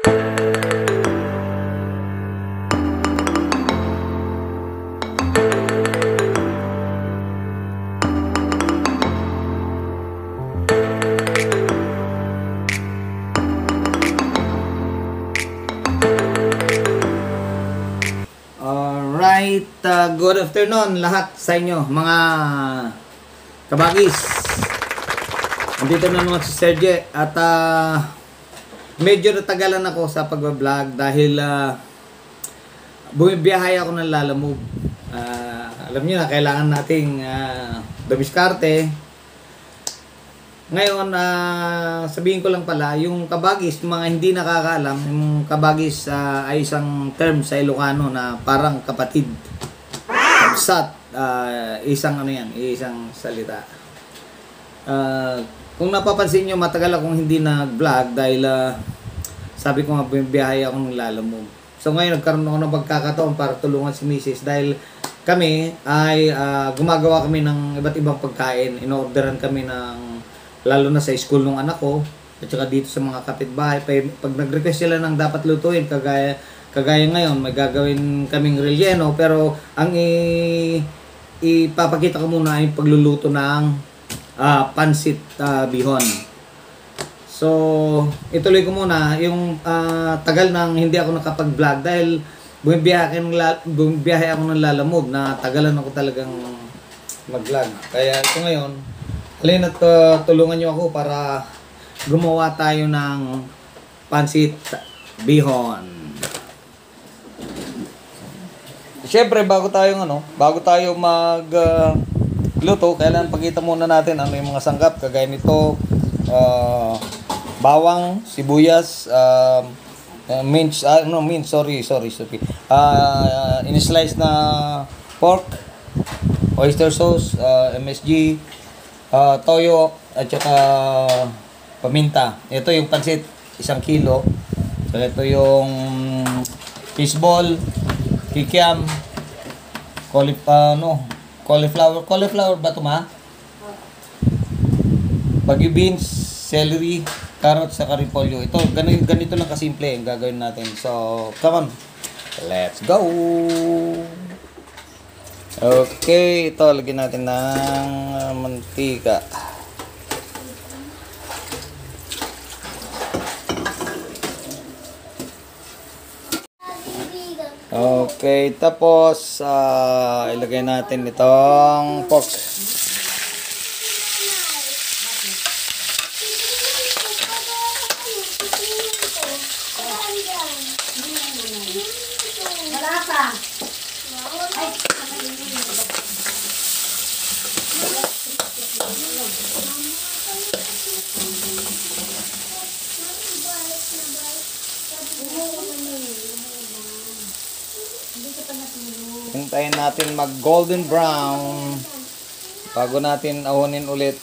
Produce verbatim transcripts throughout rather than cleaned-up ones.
Alright, uh, good afternoon lahat sa inyo mga kabagis. Nandito na naman si Serge at uh, medyo natagalan ako sa pagbablog dahil uh, bumibiyahe ako ng Lalamove. Uh, alam niyo na, kailangan nating uh, dumiskarte. Ngayon, uh, sabihin ko lang pala, yung kabagis, mga hindi nakakaalam, yung kabagis uh, ay isang term sa Ilocano na parang kapatid. Kapsat, uh, isang ano yan, isang salita. Uh, kung napapansin nyo, matagal akong hindi nag-vlog dahil uh, sabi ko nga, biyahe ako ng Lalamove. So ngayon, nagkaroon ako ng pagkakataon para tulungan si Missus dahil kami ay uh, gumagawa kami ng iba't ibang pagkain. In-orderan kami ng lalo na sa school ng anak ko at saka dito sa mga kapitbahay. Pag nag-request sila ng dapat lutuin, kagaya, kagaya ngayon, may gagawin kaming relleno, pero ang i, ipapakita ko muna ay pagluluto ng uh, pansit uh, bihon. So, ituloy ko muna yung uh, tagal nang hindi ako nakapag-vlog dahil bumibiyahe, bumibiyahe ako ng Lalamove na tagalan ako talagang mag-vlog. Kaya ito ngayon, halin at uh, tulungan nyo ako para gumawa tayo ng pansit bihon. Siyempre, bago tayo ano, bago tayo mag uh, luto, kailangan pagkita muna natin ano yung mga sangkap. Kagaya nito, uh, bawang, sibuyas, uh, uh, mince, uh, no, mince, sorry, sorry, sorry. Uh, in-slice na pork, oyster sauce, uh, M S G, Uh, toyo at saka paminta. Ito yung pansit, isang kilo. So ito yung fishball, kikiam, caulif uh, no, cauliflower, cauliflower ba ito ma? Bagyo beans, celery, carrots, saka repolyo. Ito, ganito, ganito lang kasimple ang gagawin natin. So, come on. Let's go! Okay, ito lagyan natin ng mantika. Okay, tapos uh, ilagay natin itong pork. Hintayin natin mag golden brown bago natin ahunin ulit.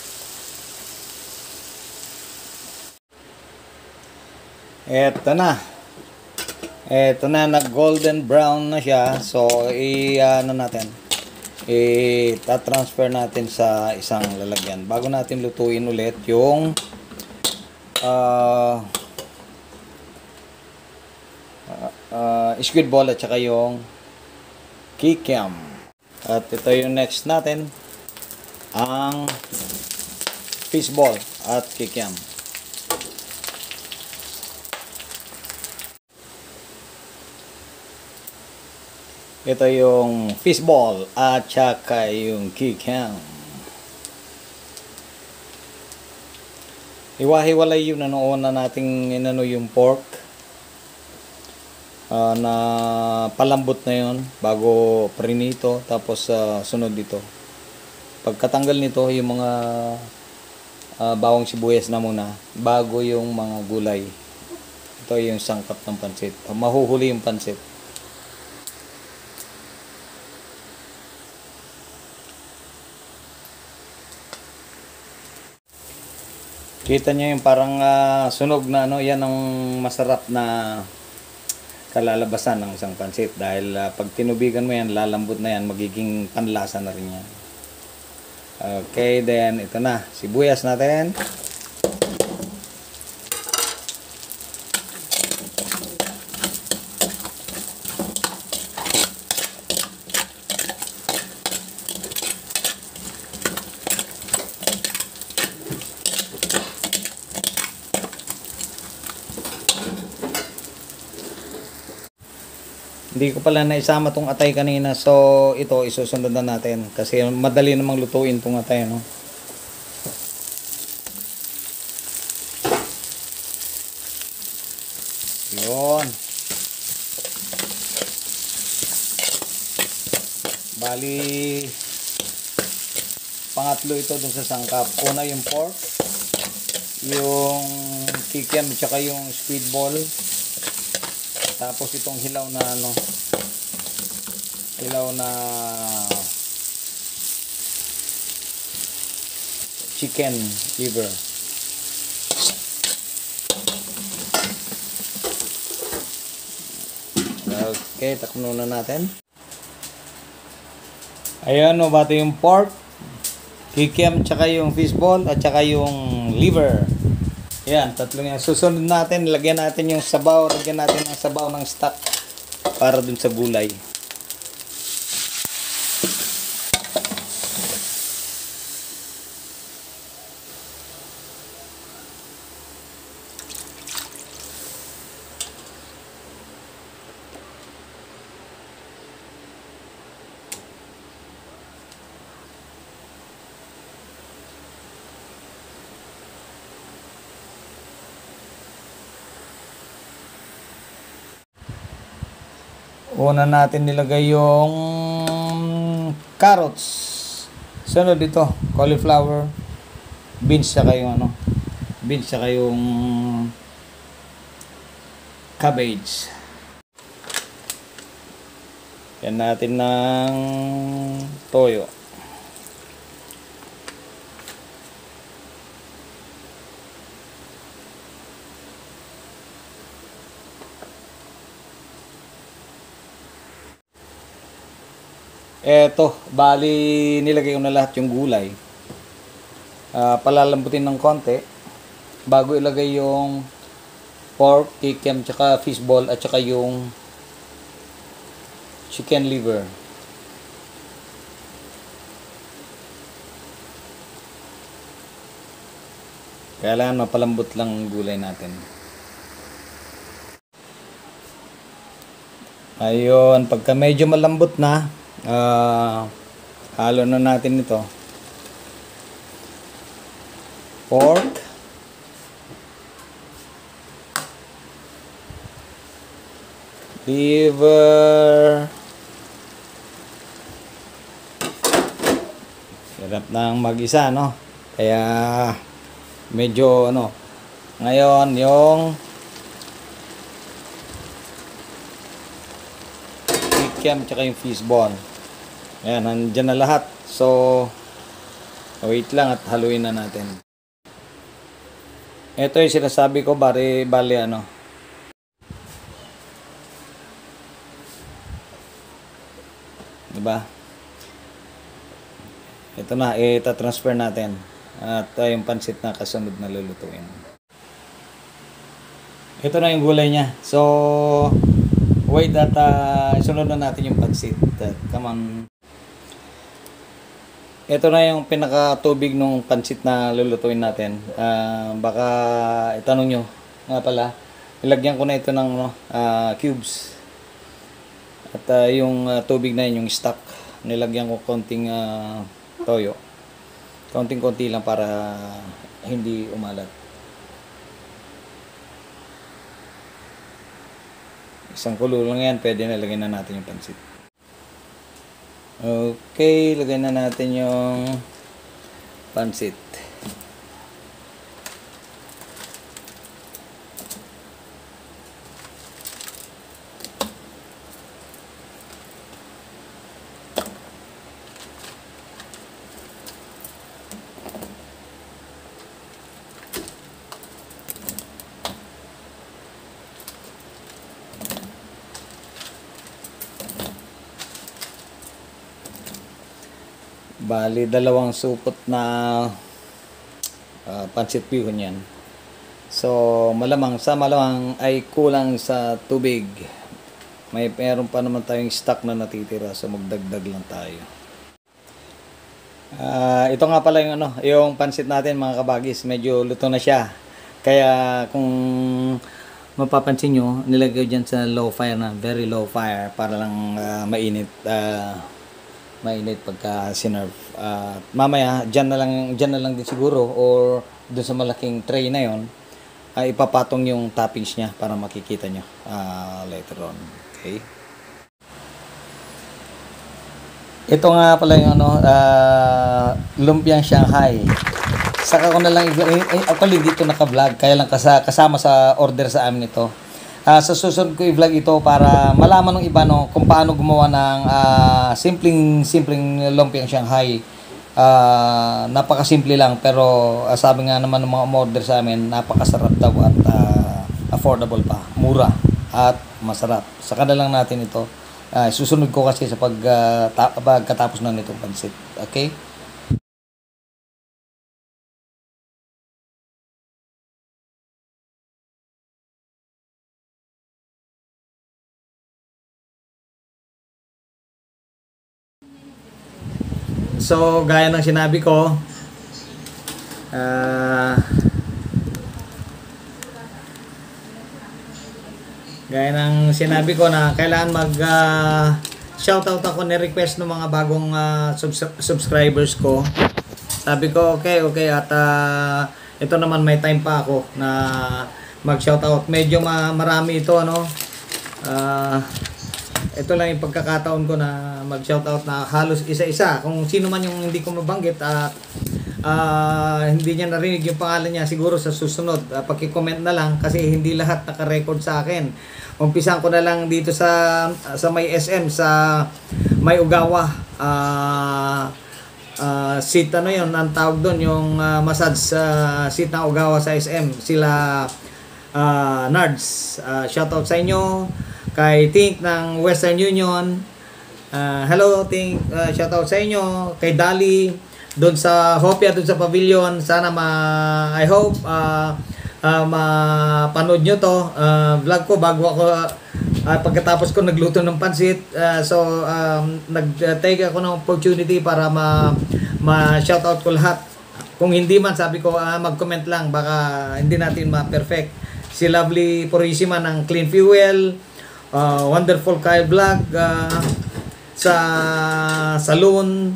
Eto na. Eto na, nag golden brown na siya. So, i-ano natin. I-transfer natin sa isang lalagyan. Bago natin lutuin ulit yung uh, uh, uh, squid ball at saka yung kikiam. At ito yung next natin, ang fishball at kikiam. Ito yung fishball at saka yung kikiam. Iwahiwalay yun na noon na nating inano yung pork. Uh, na palambot na yon bago prinito, tapos uh, sunod dito pagkatanggal nito yung mga uh, bawang sibuyas na muna bago yung mga gulay. Ito yung sangkap ng pansit, uh, mahuhuli yung pansit. Kita nyo yung parang uh, sunog na ano, yan ang masarap na kalalabasan ng isang pansit dahil uh, pag tinubigan mo yan, lalambot na yan, magiging panlasa na rin yan. Okay, then ito na, sibuyas natin. Hindi ko pala naisama tong atay kanina. So, ito isusunod na natin. Kasi madali namang lutuin tong atay, no? Yun. Bali, pangatlo ito dun sa sangkap. Una yung pork, yung kikiam, tsaka yung squid ball. Tapos itong hilaw na ano, hilaw na chicken liver. Okay, takpan na natin. Ayan, o bata yung pork, kikiam, tsaka yung fishball, at tsaka yung liver. Ayan, tatlo yan. Susunod natin, lagyan natin yung sabaw, lagyan natin ang sabaw ng stock para dun sa gulay. Una natin nilagay yung carrots. Sunod dito, cauliflower, beans, saka yung ano, beans, saka yung cabbage. Yan natin ng toyo. Eto, bali nilagay ko na lahat yung gulay. Uh, palalambutin ng konti bago ilagay yung pork, kikiam, tsaka fishball, at tsaka yung chicken liver. Kailangan mapalambot lang ang gulay natin. Ayun, pagka medyo malambot na, Uh, halo na natin ito. Pork, liver, hirap nang mag-isa, no? Kaya medyo ano, ngayon yung kikiam tsaka yung fishball. Ayan, nandyan na lahat. So, wait lang at haluin na natin. Ito yung sinasabi ko, bari, bali ano. Diba? Ito na, ita-transfer natin. At uh, yung pansit na kasunod na lulutuin. Ito na yung gulay niya. So, wait at uh, sunod na natin yung pansit. Uh, come on. Ito na yung pinaka-tubig ng pansit na lulutuin natin. Uh, baka itanong nyo nga pala, ilagyan ko na ito ng uh, cubes. At uh, yung uh, tubig na yun, yung stock, nilagyan ko konting uh, toyo. Konting-konti lang para hindi umalat. Isang kulo lang yan, pwede na lagyan na natin yung pansit. Okay, lagay na natin yung pansit. Bali, dalawang supot na uh, pancit bihon yan. So, malamang, sa malamang ay kulang sa tubig. May meron pa naman tayong stock na natitira, so magdagdag lang tayo. Uh, ito nga pala yung ano, yung pancit natin mga kabagis, medyo luto na siya. Kaya kung mapapansin nyo, nilagay dyan sa low fire na, very low fire para lang uh, mainit, uh, mainit pagka sinerve. Uh, mamaya, dyan na lang, dyan na lang din siguro or dun sa malaking tray na yon, uh, ipapatong yung toppings niya para makikita nyo uh, later on. Okay. Ito nga pala yung ano, uh, lumpiang Shanghai. Saka ko na lang, actually dito naka-vlog, kaya lang kasama sa order sa amin ito. Uh, sa susunod ko i-vlog ito para malaman ng iba no, kung paano gumawa ng uh, simpleng, simpleng lumpiang Shanghai. Uh, napakasimple lang, pero uh, sabi nga naman ng mga order sa amin, napakasarap daw at uh, affordable pa, mura at masarap. Saka na lang natin ito. Uh, susunod ko kasi sa pag, uh, ta- pagkatapos na nitong pansit. Okay? So, gaya ng sinabi ko, uh, gaya ng sinabi ko na kailangan mag uh, shoutout ako ni request ng mga bagong uh, subs- subscribers ko. Sabi ko, okay, okay, at uh, ito naman may time pa ako na mag shoutout. Medyo ma- marami ito, ano, uh, ito lang yung pagkakataon ko na mag-shoutout na halos isa-isa. Kung sino man yung hindi ko mabanggit at uh, hindi niya narinig yung pangalan niya, siguro sa susunod, uh, paki-comment na lang kasi hindi lahat naka-record sa akin. Umpisan ko na lang dito sa sa may S M, sa may Ugawa. Uh, uh, seat ano yun, ang tawag doon, yung uh, massage sa uh, seat ng Ugawa sa S M. Sila uh, Nards. Uh, shoutout sa inyo. Kay Tink ng Western Union, uh, hello Tink, uh, shoutout sa inyo. Kay Dali doon sa Hopia, doon sa Pavilion, sana ma I hope uh, uh, mapanood nyo to uh, vlog ko bago ako uh, pagkatapos ko nagluto ng pansit. Uh, so um, nag-take ako ng opportunity para ma, ma shoutout ko lahat. Kung hindi man, sabi ko uh, mag-comment lang, baka hindi natin ma-perfect. Si Lovely Purisima ng Clean Fuel, Uh, Wonderful Kyle Vlog, uh, sa Saloon,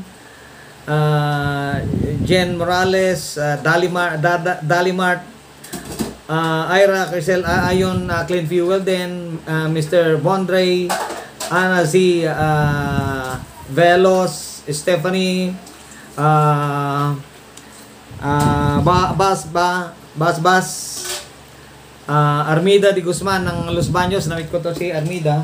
uh, Jen Morales, uh, Dalimar, da, Dalimart, uh, Ira Crisel, uh, Ayon, uh, Clean Fuel din, uh, Mister Bondre, Ana Z, uh, Velos, Stephanie, uh, uh, ba, Bas, ba, Bas, Bas, Uh, Armida de Guzman ng Los Baños, namit ko to si Armida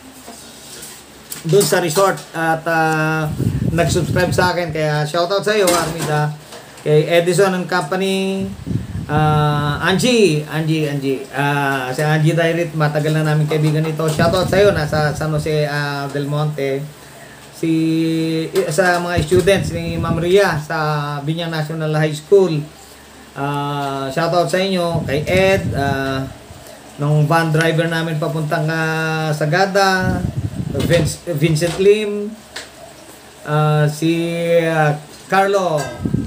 doon sa resort at uh, nag-subscribe sa akin, kaya shoutout sa iyo Armida. Kay Edison and Company, uh, Angie Angie Angie uh, si Angie Dairit, matagal na namin kaibigan ito, shoutout sa iyo, nasa San Jose uh, del Monte. Si sa mga students ni Ma'am Ria sa Binyang National High School, Uh, shoutout sa inyo. Kay Ed, uh, nung van driver namin papuntang uh, Sagada, Vince, Vincent Lim, uh, si uh, Carlo,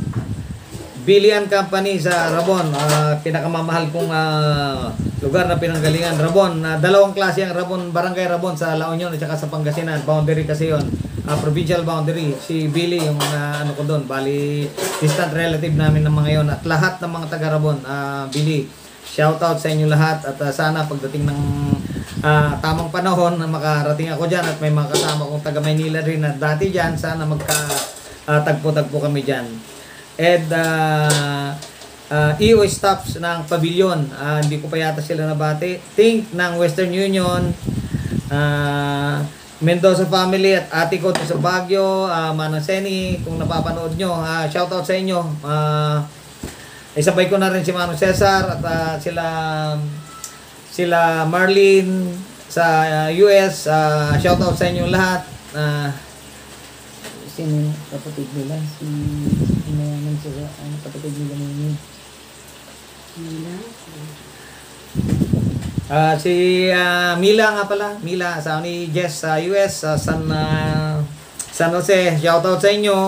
Billy and Company sa Rabon, uh, pinakamamahal kong uh, lugar na pinanggalingan, Rabon. Uh, dalawang klase ang Rabon, Barangay Rabon sa La Union at saka sa Pangasinan, boundary kasi yon, uh, provincial boundary. Si Billy yung uh, ano ko doon, bali distant relative namin ng mga yon, at lahat ng mga taga Rabon. uh, Billy, shoutout sa inyo lahat, at uh, sana pagdating ng uh, tamang panahon na makarating ako dyan at may mga kasama kong taga Maynila rin na dati dyan, sana magka uh, tagpo-tagpo kami dyan. Ed, uh, uh, E O staffs ng Pavilion, uh, hindi ko pa yata sila nabati. Think ng Western Union, uh, Mendoza family at ate ko sa Baguio, uh, Manang Seni, kung napapanood nyo, uh, shoutout sa inyo. Uh, isabay ko na rin si Manong Cesar at uh, sila sila Marlene sa uh, U S, uh, shoutout sa inyo lahat. Uh, sino kapatid nila? Si sino naman sa ano kapatid nila ni Mila? Ah, uh, si uh, Mila nga pala, Mila sa ni Jess sa U S, sa San uh, San Jose, shoutout sa inyo.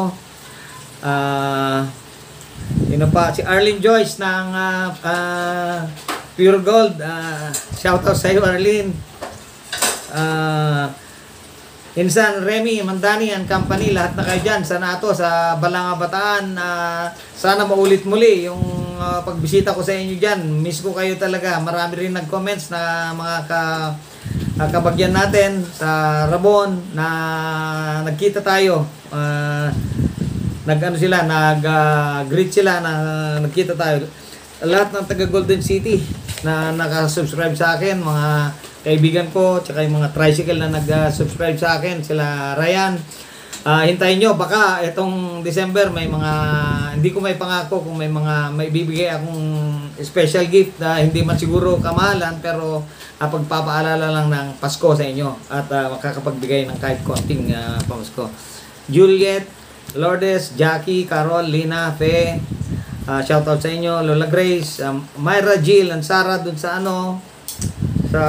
Ah, uh, sino pa? Si Arlene Joyce ng uh, uh, Pure Gold, uh, shoutout sa iyo, Arlene. Uh, Insan, Remy, Mandani and company, lahat na kayo dyan sa NATO, sa Balanga, Bataan. Uh, sana maulit muli yung uh, pagbisita ko sa inyo dyan. Miss ko kayo talaga. Marami rin nag-comments na mga ka, uh, kabagyan natin sa Rabon na nagkita tayo. Uh, nag-ano sila, nag-greet uh, sila na uh, nagkita tayo. Lahat ng taga Golden City na nakasubscribe sa akin, mga kaibigan ko, tsaka yung mga tricycle na nag-subscribe sa akin, sila Ryan. Uh, hintayin nyo, baka itong December may mga, hindi ko may pangako kung may mga, may bibigay akong special gift na hindi man siguro kamahalan, pero uh, pagpapaalala lang ng Pasko sa inyo at uh, makakapagbigay ng kahit konting uh, pamasko. Juliet, Lourdes, Jackie, Carol, Lina, Fe, uh, shoutout sa inyo, Lola Grace, um, Myra, Jill, and Sarah dun sa ano, sa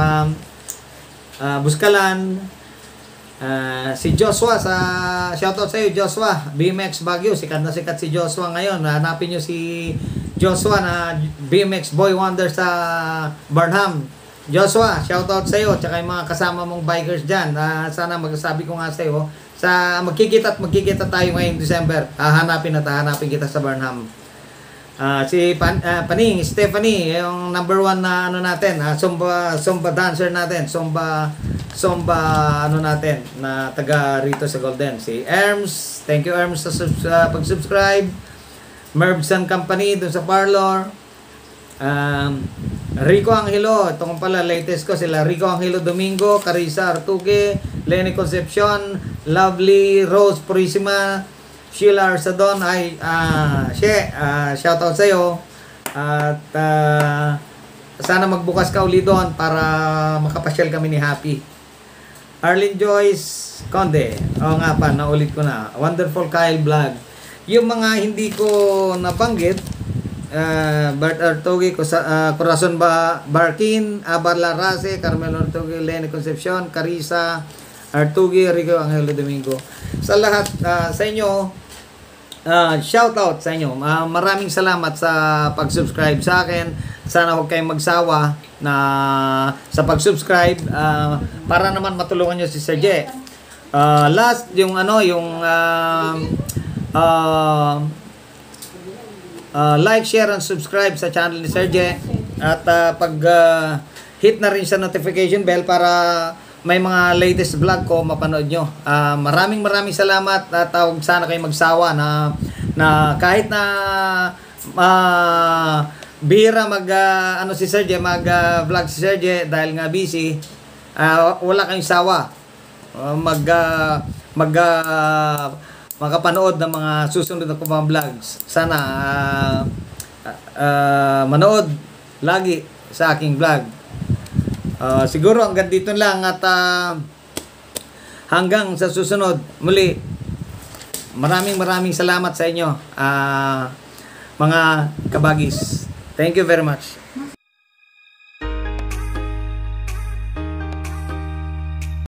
uh, Buskalan, uh, si Joshua, sa shoutout sa iyo Joshua, B M X Baguio, sikat na sikat si Joshua ngayon. Hanapin nyo si Joshua na B M X Boy Wonder sa Burnham. Joshua, shoutout sa iyo, tsaka yung mga kasama mong bikers dyan. Uh, sana magsabi ko nga sa iyo, sa magkikita at magkikita tayo ngayong December. Hahanapin at hahanapin kita sa Burnham. Uh, si Pan, uh, Paning, Stephanie, yung number one na ano natin, uh, Zumba, Zumba dancer natin, Zumba, Zumba ano natin, na taga rito sa Golden. Si Erms, thank you Erms sa uh, pag-subscribe. Mervs and Company dun sa Parlor. Um, Rico Angelo, ito kong pala latest ko, sila Rico Angelo Domingo, Carissa Artuque, Lenny Concepcion, Lovely Rose Purisima, Sheila Arsadon, ay, ah, uh, she, uh, shoutout sa iyo. At uh, sana magbukas ka uli doon para makapasyal kami ni Happy. Arlene Joyce Conde, o nga pa, naulit ko na. Wonderful Kyle Vlog. Yung mga hindi ko nabanggit, uh, Bert Artugue, uh, Corazon ba Barkin, Abar Larase, Carmelo Artugue, Lenny Concepcion, Carissa Artugue, Rico Angelo Domingo. Sa lahat, uh, sa inyo, uh, shout out sa inyo. Uh, maraming salamat sa pag-subscribe sa akin. Sana huwag kayong magsawa na sa pag-subscribe uh, para naman matulungan nyo si Sir J. Uh, last, yung ano, yung uh, uh, uh, like, share, and subscribe sa channel ni Sir J. At uh, pag uh, hit na rin sa notification bell para may mga latest vlog ko mapanood nyo. Uh, maraming maraming salamat at uh, huwag sana kayo magsawa na, na kahit na uh, bihira mag uh, ano si Sir J, mag uh, vlog si Sir J dahil nga busy, uh, wala kayong sawa uh, mag uh, mag uh, makapanood ng mga susunod na mga vlogs. Sana uh, uh, manood lagi sa aking vlog. Uh, siguro hanggang dito lang at uh, hanggang sa susunod muli. Maraming maraming salamat sa inyo, uh, mga kabagis. Thank you very much.